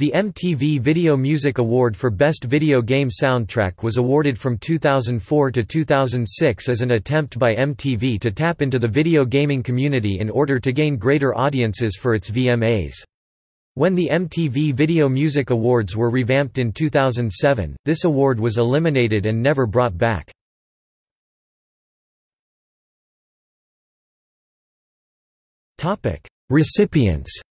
The MTV Video Music Award for Best Video Game Soundtrack was awarded from 2004 to 2006 as an attempt by MTV to tap into the video gaming community in order to gain greater audiences for its VMAs. When the MTV Video Music Awards were revamped in 2007, this award was eliminated and never brought back. Recipients.